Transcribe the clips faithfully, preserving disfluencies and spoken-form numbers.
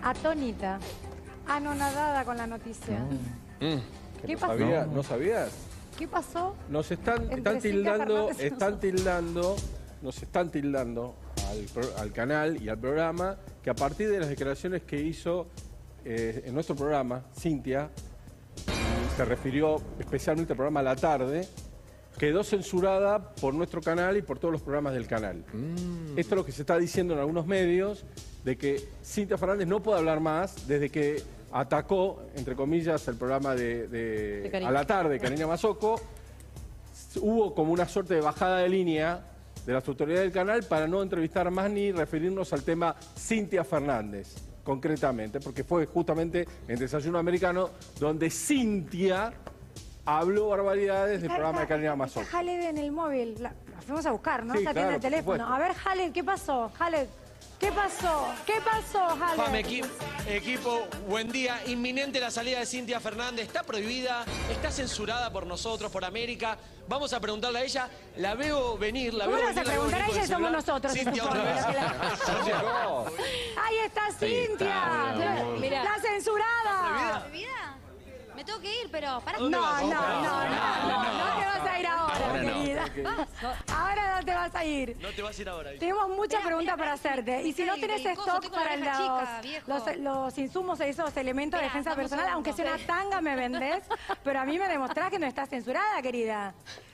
atónita, anonadada con la noticia. Mm. Mm. ¿Qué ¿No pasó? sabía? ¿No sabías? ¿Qué pasó? Nos están, Entre están Cintia tildando, Fernández y están nosotros. tildando, nos están tildando al, pro- al canal y al programa que a partir de las declaraciones que hizo eh, en nuestro programa, Cintia, se refirió especialmente al programa La Tarde, quedó censurada por nuestro canal y por todos los programas del canal. Mm. Esto es lo que se está diciendo en algunos medios, de que Cintia Fernández no puede hablar más desde que atacó, entre comillas, el programa de, de, de A la Tarde, Karina Mazzocco. Hubo como una suerte de bajada de línea de las autoridades del canal para no entrevistar más ni referirnos al tema Cintia Fernández, concretamente, porque fue justamente en Desayuno Americano donde Cintia habló barbaridades del programa de Karina Mazzocco. Está Haled en el móvil. La, la fuimos a buscar, ¿no? Sí, Está atiende claro, el por teléfono. supuesto. A ver, Haled, ¿qué pasó? Haled, ¿qué pasó? ¿Qué pasó, Fame, Haled? equi- equipo, buen día. Inminente la salida de Cintia Fernández. Está prohibida, está censurada por nosotros, por América. Vamos a preguntarle a ella. La veo venir, la ¿Cómo veo vas a venir. la veo preguntar a venir ella? con el Somos celular. nosotros, se Cintia, supone, otra vez. lo que No. Ahí está Cintia. está, mirá. La censurada. ¿Prohibida? Me tengo que ir, pero para. No, no, no, no, no, no te vas a ir ahora, Ahora no. querida. Ahora no te vas a ir. No te vas a ir ahora. Tenemos muchas Mirá, preguntas mirá, para mirá, hacerte. Y si no el- tenés el coso, stock tengo la para oreja los, chica, viejo. los, los insumos, esos elementos de Mirá, defensa dame un personal, aunque sea segundo. una tanga me vendés, pero a mí me demostrás que no estás censurada, querida.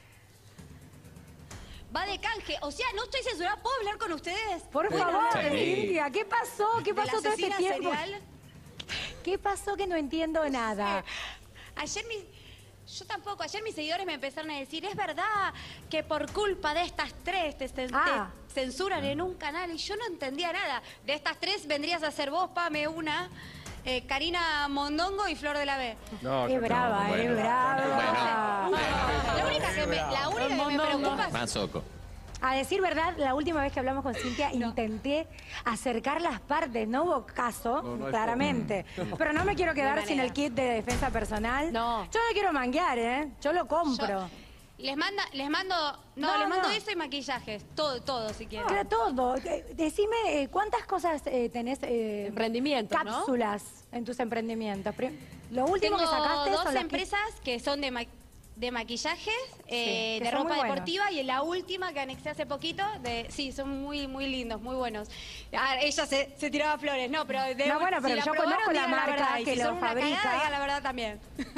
Va de canje. O sea, no estoy censurada. ¿Puedo hablar con ustedes? Por ¿Puedo favor, hablar de- Cintia, ¿qué pasó? ¿Qué de la pasó todo este asesina tiempo? serial? ¿Qué pasó que no entiendo nada? Ayer mis... Yo tampoco. Ayer mis seguidores me empezaron a decir, es verdad que por culpa de estas tres te, te- Ah. te censuran en un canal. Y yo no entendía nada. De estas tres vendrías a ser vos, Pame, una, eh, Karina Mondongo y Flor de la B. No, Qué no, brava, no, eh, bueno. brava. La única que me, la única que me preocupa es... Mazzocco. A decir verdad, la última vez que hablamos con Cintia intenté acercar las partes, no hubo caso, No, no hay claramente. Pero no me quiero quedar No hay sin el manera. kit de defensa personal. No. Yo no quiero manguear, ¿eh? Yo lo compro. Les manda, les mando, no, No, les mando no. eso y maquillajes, todo, todo si quieren. Era todo. Eh, Decime, eh, ¿cuántas cosas eh, tenés? eh, Emprendimientos, ¿no? cápsulas en tus emprendimientos. Pri- Lo último Tengo que sacaste dos son las empresas que son de, ma- de maquillajes, eh, que de son ropa muy buenos. deportiva, y la última que anexé hace poquito, de, sí, son muy muy lindos, muy buenos. Ah, ella se, se tiraba flores, no, pero de, No, bueno, pero si la yo probaron, conozco la digan marca verdad, y que si lo son una fabrica. cagada, digan la verdad también.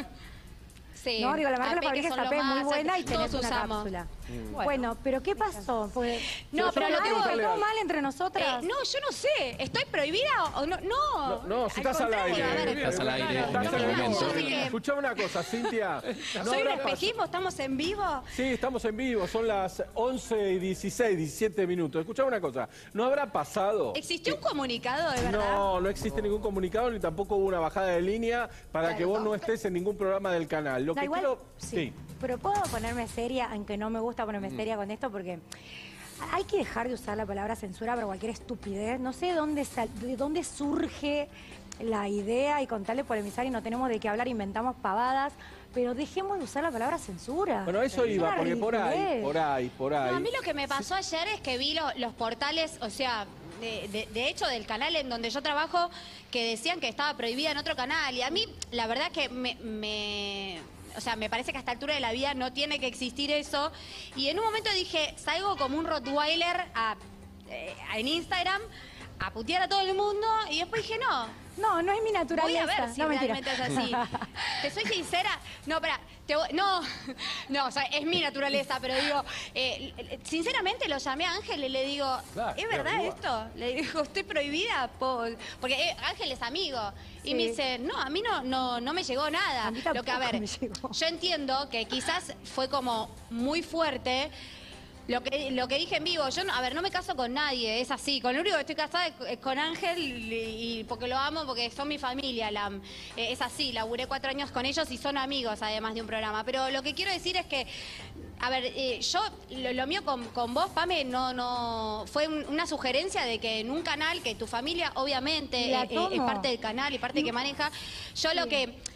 Sí, No, digo, la marca A que P, la fabrica que es son A P, lo muy más, buena y tenés todos una usamos. cápsula. Bueno. Bueno, pero ¿qué pasó? Pues, No, pero lo que ¿fue voy- todo mal entre nosotras? Eh, no, yo no sé, ¿estoy prohibida o no? No, No, no, si al estás al contrario, aire. a ver, Estás al aire en Estás este al aire. momento. Yo sé que- Escuchame una cosa, Cintia. ¿no ¿Soy un habrá pas- espejismo? ¿Estamos en vivo? Sí, estamos en vivo, son las once y dieciséis, diecisiete minutos. Escuchame una cosa, ¿no habrá pasado? ¿Existió un comunicado de verdad? No, no existe ningún comunicado ni tampoco hubo una bajada de línea para que vos no estés en ningún programa del canal. Lo Da que igual, quiero... sí. Pero puedo ponerme seria, aunque no me gusta ponerme seria con esto, porque hay que dejar de usar la palabra censura para cualquier estupidez. No sé de dónde, sal- de dónde surge la idea y con tal de polemizar y no tenemos de qué hablar, inventamos pavadas, pero dejemos de usar la palabra censura. Bueno, a eso Es iba, una porque por ahí, ridiculez. por ahí, por ahí. No, a mí lo que me pasó ayer es que vi lo- los portales, o sea, de, de- de hecho del canal en donde yo trabajo, que decían que estaba prohibida en otro canal. Y a mí, la verdad que me... me- o sea, me parece que a esta altura de la vida no tiene que existir eso. Y en un momento dije, salgo como un Rottweiler a, eh, en Instagram a putear a todo el mundo. Y después dije, no, No, no es mi voy naturaleza. a ver si no, mentira. realmente es así. Te soy sincera. No, espera. Te voy- no, no, o sea, es mi naturaleza, pero digo, eh, sinceramente lo llamé a Ángel y le digo, Claro, ¿es verdad claro, esto? Le digo, ¿estoy prohibida? Po- Porque eh, Ángel es amigo. Y Sí. me dice, no, a mí no, no, no me llegó nada. A mí Lo que, a tampoco ver, me llegó. yo entiendo que quizás fue como muy fuerte. Lo que, lo que dije en vivo, yo, no- a ver, no me caso con nadie, es así. Con lo único que estoy casada es es con Ángel y, y porque lo amo, porque son mi familia. La, eh, es así, laburé cuatro años con ellos y son amigos, además de un programa. Pero lo que quiero decir es que, a ver, eh, yo, lo, lo mío con, con vos, Pame, no, no, fue un- una sugerencia de que en un canal, que tu familia obviamente La eh, eh, es tomo. parte del canal y parte que maneja, yo lo que...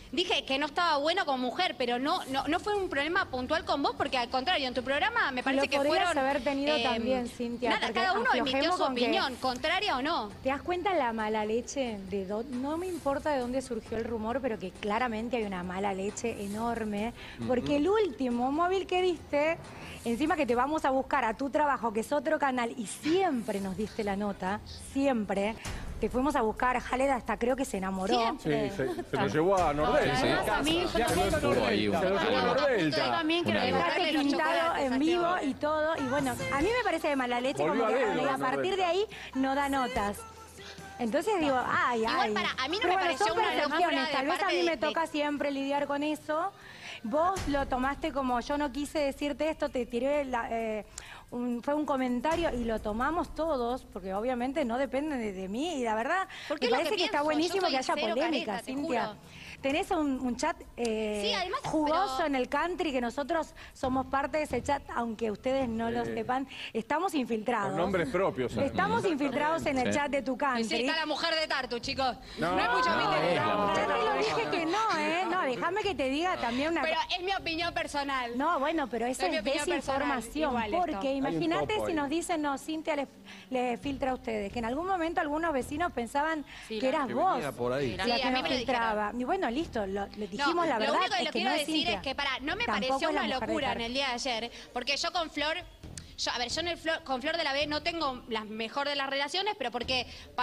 dije que no estaba bueno como mujer, pero no, no, no fue un problema puntual con vos, porque al contrario, en tu programa me parece Lo que podrías fueron... haber tenido también, Cintia, Nada, porque cada uno emitió aflojemos su con que- opinión, contraria o no. ¿Te das cuenta la mala leche? De do- no me importa de dónde surgió el rumor, pero que claramente hay una mala leche enorme. Porque el último móvil que diste, encima que te vamos a buscar a tu trabajo, que es otro canal, y siempre nos diste la nota, siempre, te fuimos a buscar, Jaled hasta creo que se enamoró. Siempre. Sí, se, se lo llevó a Nordelta. Además, a mí, yo Se lo también- llevó a Nordelta. Se lo llevó a Yo Nordelta. también quiero Una demostrarle Dejaste los pintado chocolates en a vivo Teo. y todo, y bueno, a mí me parece de mala leche Volvió como que a verlo, a partir de ahí no da notas. Entonces digo, ay, Igual ay. para- a mí no Pero me bueno, pareció son una locura percepciones. de Tal vez a parte mí de- me toca siempre lidiar con eso. Vos lo tomaste como yo no quise decirte esto, te tiré la, eh, un- fue un comentario y lo tomamos todos, porque obviamente no depende de, de mí y la verdad Porque me es lo parece que que, está pienso, buenísimo yo soy que haya cero polémica, careta, te Cintia. juro. Tenés un, un chat eh, Sí, además, jugoso pero- en el country, que nosotros somos parte de ese chat, aunque ustedes no lo Sí. sepan, estamos infiltrados. Con nombres propios. además. Estamos infiltrados en el Sí. chat de tu Y country. sí, está la mujer de Tartu, chicos. No, No, escucho no, mi no, teléfono. no, Yo te lo no, dije no. que no, ¿eh? No, déjame que te diga también una Pero cosa. es mi opinión personal. No, bueno, pero eso Es mi es opinión desinformación. personal, igual Porque esto. imagínate topo si ahí. nos dicen, no, Cintia le, le filtra a ustedes, que en algún momento algunos vecinos pensaban Sí, que la- eras que vos venía por ahí. la Sí, que a mí nos me lo filtraba. Y bueno, listo, lo, le dijimos No, la verdad. Lo único que es lo que quiero no es decir Cintia. es que, para, no me Tampoco pareció es la una mujer de locura en Tartu. el día de ayer, porque yo con Flor, yo, a ver, yo en el Flor- con Flor de la B no tengo la mejor de las relaciones, pero porque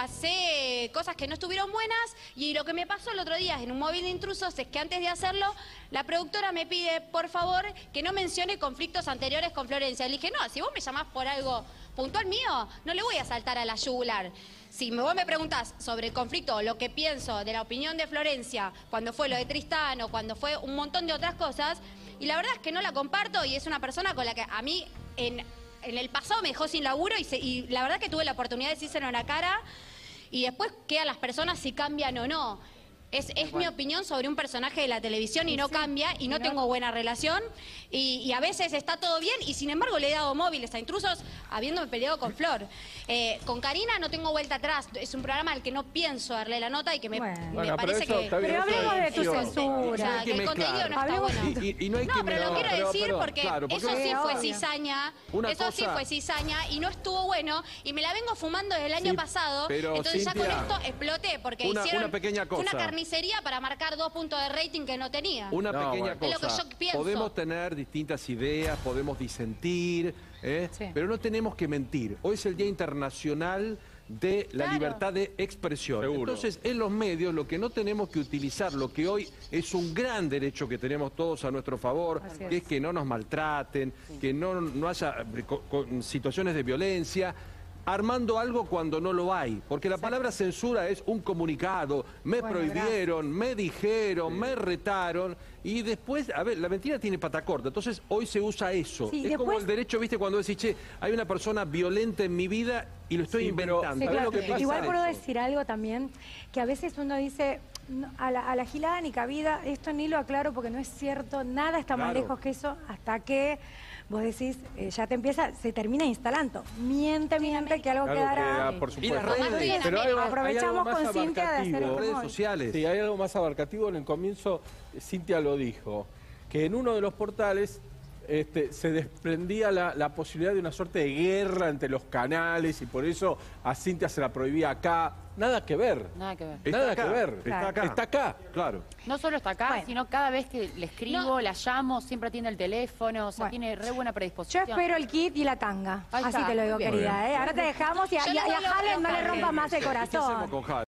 pasé cosas que no estuvieron buenas, y lo que me pasó el otro día en un móvil de intrusos es que antes de hacerlo, la productora me pide, por favor, que no mencione conflictos anteriores con Florencia. Le dije, no, si vos me llamás por algo puntual mío, no le voy a saltar a la yugular. Si me- vos me preguntás sobre el conflicto o lo que pienso de la opinión de Florencia cuando fue lo de Tristán o cuando fue un montón de otras cosas, y la verdad es que no la comparto y es una persona con la que a mí en, en el pasado me dejó sin laburo y, se- y la verdad que tuve la oportunidad de decírselo en la cara y después quedan las personas si cambian o no. Es, es mi opinión sobre un personaje de la televisión y no cambia y no tengo buena relación y, y a veces está todo bien y sin embargo le he dado móviles a intrusos habiéndome peleado con Flor. Eh, con Karina no tengo vuelta atrás, es un programa al que no pienso darle la nota y que me, Bueno. me Bueno, pero parece eso que... está bien, Pero eso hablemos es de tu ficción. censura. O sea, Hay que que el mezclar. contenido no está Hablemos- bueno. Y, y- y no hay No, que pero lo mezclar. quiero pero- decir pero- porque, claro, porque- eso sí Sí, fue obvio. cizaña, Una eso sí cosa- fue cizaña y no estuvo bueno y me la vengo fumando desde el año Sí, pasado, pero, entonces ya Cintia, con esto exploté porque una- hicieron una pequeña fue una cosa. carnicería para marcar dos puntos de rating que no tenía. Una No, pequeña bueno. Es lo cosa. que yo pienso. Podemos tener distintas ideas, podemos disentir, ¿eh? Sí. pero no tenemos que mentir. Hoy es el Día Internacional de la Claro. libertad de expresión. Seguro. Entonces, en los medios lo que no tenemos que utilizar, lo que hoy es un gran derecho que tenemos todos a nuestro favor, Así que es. es que no nos maltraten, que no, no haya eh, co- co- situaciones de violencia, armando algo cuando no lo hay. Porque la palabra censura es un comunicado, me Bueno, prohibieron, me dijeron, me retaron, y después, a ver, la mentira tiene pata corta, entonces hoy se usa eso. Sí, es como después- el derecho, viste, cuando decís, che, hay una persona violenta en mi vida y lo estoy Sí, pero- inventando. Sí, ¿Sabés claro. lo que pasa? Igual puedo Eso. decir algo también, que a veces uno dice, no, a, la, a la gilada ni cabida, esto ni lo aclaro porque no es cierto, nada está más Claro. lejos que eso, hasta que vos decís, eh, ya te empieza, se termina instalando. Miente, miente, que algo Algo quedará. queda, por Y supuesto. las redes. Entonces, Pero hay algo- hay aprovechamos algo más con Cintia de hacer abarcativo. el redes humor. sociales. Sí, hay algo más abarcativo. En el comienzo, Cintia lo dijo, que en uno de los portales este, se desprendía la, la posibilidad de una suerte de guerra entre los canales y por eso a Cintia se la prohibía acá. Nada que ver. Nada que ver. Está Nada acá, que ver. Está acá. Está acá. Claro. No solo está acá, Bueno. sino cada vez que le escribo, No. la llamo, siempre atiende el teléfono, o sea, Bueno. tiene re buena Yo predisposición. espero el kit y la tanga. Ahí Así está, te lo digo, muy bien. querida. ¿eh? Ahora te dejamos y a, Yo y a- le y a doy los Halen no le canjes. rompa más el ¿Qué hacemos corazón. con Jade?